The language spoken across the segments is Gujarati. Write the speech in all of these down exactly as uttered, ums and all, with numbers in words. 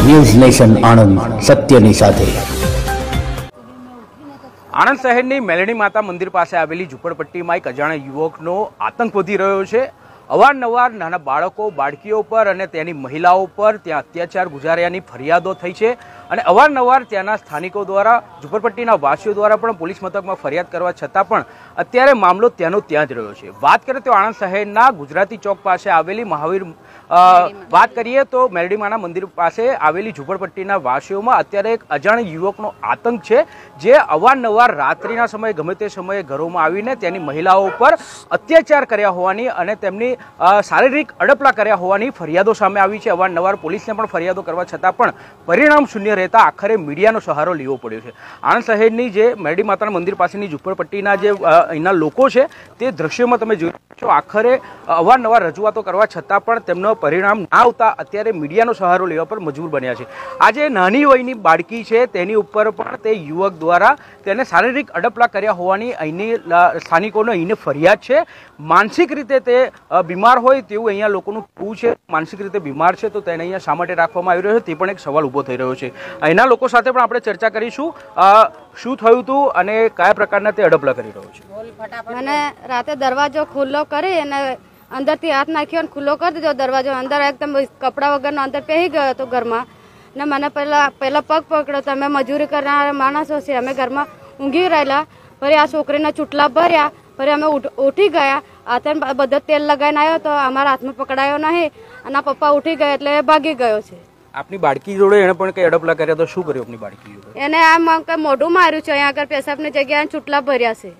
ન્યૂઝ નેશન આણંદ, સત્યની સાથે। આણંદ શહેરની મેલડી માતા મંદિર પાસે આવેલી ઝૂંપડપટ્ટીમાં એક અજાણ્યા યુવકનો આતંક વધી રહ્યો છે। અવારનવાર નાના બાળકો બાળકીઓ પર અને તેની મહિલાઓ પર ત્યાં અત્યાચાર ગુજાર્યાની ફરિયાદો થઈ છે અને અવારનવાર ત્યાંના સ્થાનિકો દ્વારા ઝૂંપડપટ્ટીના વાસીઓ દ્વારા પણ પોલીસ મથકમાં ફરિયાદ કરવા છતાં પણ અત્યારે મામલો ત્યાંનો ત્યાં જ રહ્યો છે। વાત કરીએ તો આણંદ શહેરના ગુજરાતી ચોક પાસે આવેલી મહાવીર વાત કરીએ તો મેરડીમાના મંદિર પાસે આવેલી ઝૂંપડપટ્ટીના વાસીઓમાં અત્યારે એક અજાણ્યા યુવકનો આતંક છે, જે અવારનવાર રાત્રિના સમયે ગમે તે સમયે ઘરોમાં આવીને તેની મહિલાઓ પર અત્યાચાર કર્યા હોવાની અને તેમની શારીરિક અડપલા કર્યા હોવાની ફરિયાદો સામે આવી છે। અવારનવાર પોલીસને પણ ફરિયાદો કરવા છતાં પણ પરિણામ શૂન્ય રહેતા આખરે મીડિયાનો સહારો લેવો પડ્યો છે। આણંદ શહેરની જે મેરડી માતાના મંદિર પાસેની ઝૂંપડપટ્ટીના જે અહીંના લોકો છે તે દ્રશ્યોમાં તમે જોઈ છો, આખરે અવારનવાર રજૂઆતો કરવા છતાં પણ તેમનો પરિણામ ના આવતા અત્યારે મીડિયાનો સહારો લેવા પર મજબૂર બન્યા છે। આજે નાની વયની બાળકી છે તેની ઉપર પણ તે યુવક દ્વારા તેને શારીરિક અડપલા કર્યા હોવાની અહીંની સ્થાનિકોને અહીંને ફરિયાદ છે। માનસિક રીતે તે બીમાર હોય તેવું અહીંયા લોકોનું કહેવું છે। માનસિક રીતે બીમાર છે તો તેને અહીંયા શા માટે રાખવામાં આવી રહ્યો છે તે પણ એક સવાલ ઊભો થઈ રહ્યો છે। અહીંના લોકો સાથે પણ આપણે ચર્ચા કરીશું, શું થયું હતું અને કયા પ્રકારના તે અડપલા કરી રહ્યો છે। મને રાતે દરવાજો ખુલ્લો કરી અને અંદરથી હાથ નાખ્યો અને ખુલ્લો કરી દીધો દરવાજો। અંદર એકદમ કપડા વગરનો અંદર પહેરી ગયો હતો ઘરમાં ને મને પહેલા પહેલા પગ પકડ્યો તો અમે મજૂરી કરનારા માણસો છે, અમે ઘરમાં ઊંઘી રહેલા। ફરી આ છોકરીના ચૂંટલા ભર્યા, ફરી અમે ઉઠી ગયા, હાથે બધો તેલ લગાવીને આવ્યો તો અમારા હાથમાં પકડાયો નહીં અને પપ્પા ઉઠી ગયા એટલે એ ભાગી ગયો છે। આપની બાળકી જોડે એને પણ કઈ અડપલા કર્યા તો શું કર્યું આપની બાળકી જોડે? એને આમ મોઢું માર્યું છે, અહીંયા આગળ પેશાબની જગ્યાએ ચૂંટલા ભર્યા છે।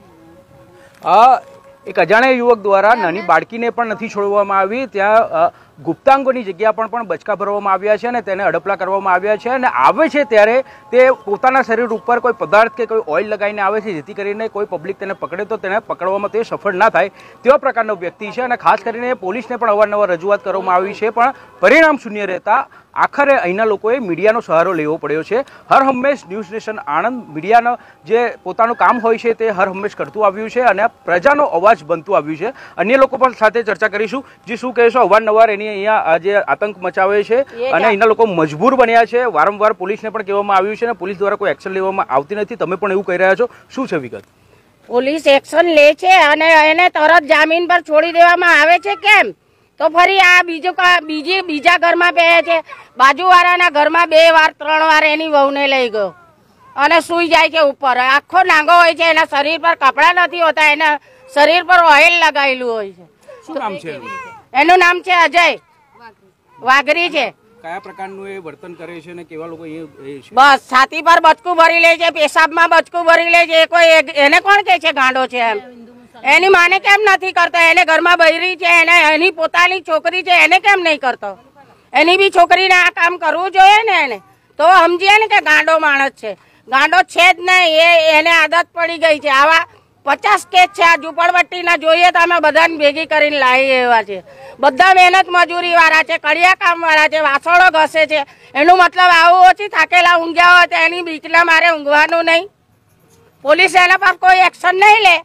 આ એક અજાણ્યા યુવક દ્વારા નાની બાળકીને પણ નથી છોડવામાં આવી, ત્યાં ગુપ્તાંગોની જગ્યા પણ પણ બચકા ભરવામાં આવ્યા છે અને તેને અડપલા કરવામાં આવ્યા છે અને આવે છે ત્યારે તે પોતાના શરીર ઉપર કોઈ પદાર્થ કે કોઈ ઓઇલ લગાવીને આવે છે, જેથી કરીને કોઈ પબ્લિક તેને પકડે તો તેને પકડવામાં તે સફળ ના થાય તેવા પ્રકારનો વ્યક્તિ છે અને ખાસ કરીને પોલીસને પણ અવારનવાર રજૂઆત કરવામાં આવી છે, પણ પરિણામ શૂન્ય રહેતા આખરે અહીંના લોકોએ મીડિયાનો સહારો લેવો પડ્યો છે। હર હંમેશ ન્યૂઝ નેશન આણંદ મીડિયાનો જે પોતાનું કામ હોય છે તે હર હંમેશ કરતું આવ્યું છે અને પ્રજાનો અવાજ બનતું આવ્યું છે। અન્ય લોકો પણ સાથે ચર્ચા કરીશું, જે શું કહેશો અવારનવાર એની અહીંયા જે આતંક મચાવે છે અને અહીંના લોકો મજબૂર બન્યા છે। વારંવાર પોલીસને પણ કહેવામાં આવ્યું છે અને પોલીસ દ્વારા કોઈ એક્શન લેવામાં આવતી નથી, તમે પણ એવું કહી રહ્યા છો, શું છે વિગત? પોલીસ એક્શન લે છે અને એને તરત જામીન પર છોડી દેવામાં આવે છે, કેમ તો ફરી આ બીજો બીજી બીજા ઘરમાં બે છે, બાજુવાળાના ઘરમાં બે વાર ત્રણ વાર એની વહુને લઈ ગયો અને સુઈ જાય છે ઉપર, આખો નાંગો હોય છે, એના શરીર પર કપડા નથી હોતા, એના શરીર પર ઓઇલ લગાવેલું હોય છે। શું નામ છે એનું નામ છે અજય વાઘરી છે। કયા પ્રકારનું એ વર્તન કરે છે અને કેવા લોકો એ છે? બસ છાતી પર બચકું ભરી લે છે, પેશાબમાં બચકું ભરી લે છે। કોઈ એને કોણ કે છે ગાંડો છે એમ? એની માને કેમ નથી કરતો? એને ઘરમાં બૈરી છે, એને એની પોતાની છોકરી છે, એને કેમ નહીં કરતો? એની બી છોકરીને આ કામ કરવું જોઈએ ને એને, તો સમજીએ ને કે ગાંડો માણસ છે। ગાંડો છે જ નહીં, એ એને આદત પડી ગઈ છે। આવા પચાસ કેસ છે આ ઝૂંપડપટ્ટીના, જોઈએ તો અમે બધાને ભેગી કરીને લાવી એવા છે। બધા મહેનત મજૂરી વાળા છે, કડિયા કામ વાળા છે, વાસણો ઘસે છે। એનું મતલબ આવું ઓછી થાકેલા ઊંઘ્યા હોય તો એની બીકના મારે ઊંઘવાનું નહીં? પોલીસ એના પર કોઈ એક્શન નહીં લે,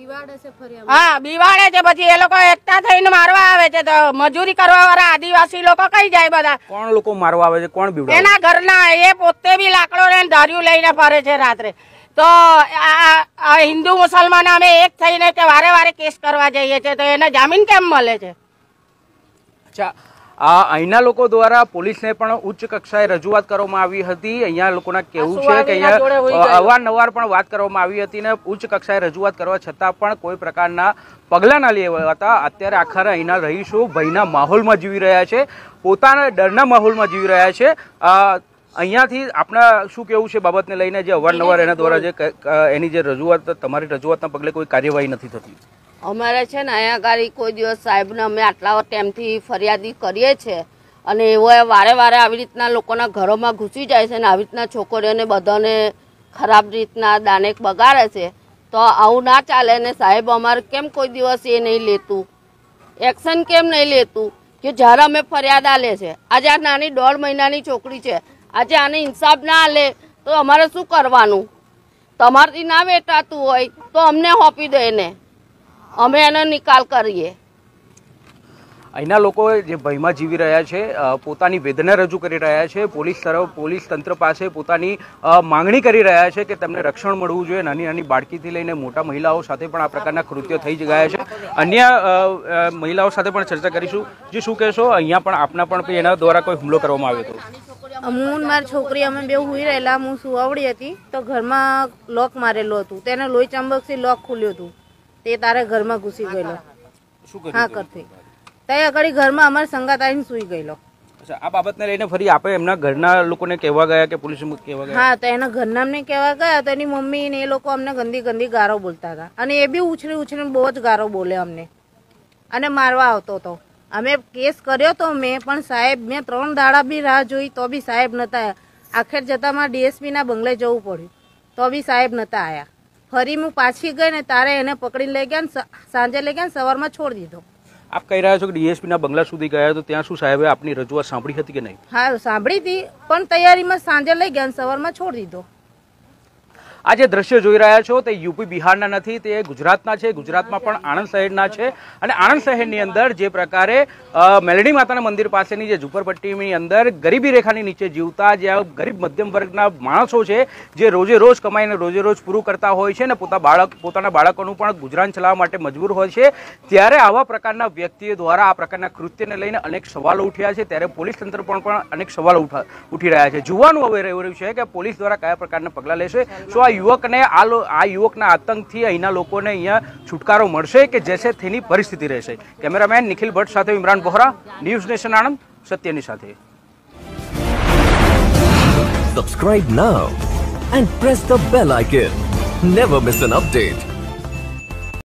હા બીવાડે છે, પછી એ લોકો એકતા થઈને મારવા આવે છે તો મજૂરી કરવા વાળા આદિવાસી લોકો કઈ જાય? બધા કોણ લોકો મારવા આવે છે? કોણ બીવડાવે? એના ઘરના, એ પોતે બી લાકડો ને ધાર્યું લઈને ફરે છે રાત્રે। તો આ હિન્દુ મુસલમાન અમે એક થઈને તે વારે વારે કેસ કરવા જઈએ છીએ, તો એને જામીન કેમ મળે છે? અચ્છા, આ અહીંના લોકો દ્વારા પોલીસને પણ ઉચ્ચ કક્ષાએ રજૂઆત કરવામાં આવી હતી। અહીંયા લોકોના કેવું છે કે અહીંયા અવારનવાર પણ વાત કરવામાં આવી હતી ને ઉચ્ચ કક્ષાએ રજૂઆત કરવા છતાં પણ કોઈ પ્રકારના પગલાં ના લેવાતા અત્યારે આખરે અહીંના રહીશો ભયના માહોલમાં જીવી રહ્યા છે, પોતાના ડરના માહોલમાં જીવી રહ્યા છે। અહીંયાથી આપણા શું કેવું છે બાબતને લઈને, જે અવારનવાર એના દ્વારા જે એની જે રજૂઆત, તમારી રજૂઆતના પગલે કોઈ કાર્યવાહી નથી થતી? અમારે છે ને અહીંયા આગળ કોઈ દિવસ સાહેબને અમે આટલા ટાઈમથી ફરિયાદી કરીએ છીએ અને એવો વારે વારે આવી રીતના લોકોના ઘરોમાં ઘૂસી જાય છે અને આવી રીતના છોકરીઓને બધાને ખરાબ રીતના દાનેક બગાડે છે, તો આવું ના ચાલે ને સાહેબ અમારે કેમ કોઈ દિવસ એ નહીં લેતું, એક્શન કેમ નહીં લેતું કે જ્યારે અમે ફરિયાદ આલે છે? આજે આ નાની દોઢ મહિનાની છોકરી છે, આજે આને ઇન્સાફ ના આલે તો અમારે શું કરવાનું? તમારથી ના વેટાતું હોય તો અમને સોંપી દે ને, અમે એનો નિકાલ કરીએ। અહીંના લોકો જે ભયમાં જીવી રહ્યા છે, પોતાની વેદના રજૂ કરી રહ્યા છે, પોલીસ તરફ પોલીસ તંત્ર પાસે પોતાની માંગણી કરી રહ્યા છે કે તેમને રક્ષણ મળવું જોઈએ. નાની નાની બાળકીથી લઈને મોટા મહિલાઓ સાથે પણ આ પ્રકારના કૃત્યો થઈ ગયા છે. અન્ય મહિલાઓ સાથે પણ ચર્ચા કરીશું. જે શું કહેશો, અહીંયા પણ આપના પણ એના દ્વારા કોઈ હુમલો કરવામાં આવ્યો હતો? હું મારી છોકરી અમે બે હુઈ રહેલા, હું સુવાવડી હતી તો ઘરમાં લોક મારેલું હતું, તેને લોહી ચાંબકથી લોક ખુલ્યું હતું, તે તારે ઘરમાં ઘૂસી ગયેલો. હા કરતી ત્યાં આગળ ઘરમાં અમારે સંગાત આવીને સુઈ ગયેલો. આ બાબતને લઈને ફરી આપણે એમના ઘરના લોકોને કહેવા ગયા કે પોલીસ કહેવા ગયા? હા, તો એના ઘરના અમને કહેવા ગયા તો એની મમ્મી ને એ લોકો અમને ગંદી ગંદી ગારો બોલતા હતા, અને એ બી ઉછળી ઉછળીને બહુ જ ગારો બોલે અમને અને મારવા આવતો હતો. અમે કેસ કર્યો તો મેં, પણ સાહેબ મેં ત્રણ દાડા બી રાહ જોઈ તો બી સાહેબ નતા. આખેર જતામાં ડીએસપી ના બંગલે જવું પડ્યું તો બી સાહેબ નતા આવ્યા. ફરી હું પાછી ગઈ ને તારે એને પકડીને લઈ ગયા ને સાંજે લઈ ગયા ને સવારમાં છોડી દીધો. આપ કહી રહ્યા છો કે ડીએસપી ના બંગલા સુધી ગયા તો ત્યાં શું સાહેબે આપની રજૂઆત સાંભળી હતી કે નહીં? હા, સાંભળી હતી, પણ તૈયારીમાં સાંજે લઈ ગયા સવારમાં છોડી દીધો. આ જે દ્રશ્ય જોઈ રહ્યા છો તે યુપી બિહારના નથી, તે ગુજરાતના છે. ગુજરાતમાં પણ આણંદ શહેરના છે. અને આણંદ શહેરની અંદર જે પ્રકારે મેલડી માતાના મંદિર પાસેની જે ઝુંપડપટ્ટીની અંદર ગરીબી રેખાની નીચે જીવતા જે ગરીબ મધ્યમ વર્ગના માણસો છે, જે રોજે રોજ કમાઈને રોજે રોજ પૂરું કરતા હોય છે ને પોતા બાળક પોતાના બાળકોનું પણ ગુજરાન ચલાવવા માટે મજબૂર હોય છે, ત્યારે આવા પ્રકારના વ્યક્તિઓ દ્વારા આ પ્રકારના કૃત્યને લઈને અનેક સવાલો ઉઠ્યા છે. ત્યારે પોલીસ તંત્ર પણ પણ અનેક સવાલો ઉઠી રહ્યા છે. જોવાનું હવે રહ્યું છે કે પોલીસ દ્વારા કયા પ્રકારના પગલાં લેશે. શું આ યુવકને આ આ યુવકના આતંકથી અહીંના લોકોને અહીંયા છુટકારો મળશે કે જેસે તેની પરિસ્થિતિ રહેશે? કેમેરામેન નિખિલ ભટ્ટ સાથે ઇમરાન બોહરા, ન્યૂઝ નેશન આણંદ, સત્યની સાથે. Subscribe now and press the bell icon. Never miss an update.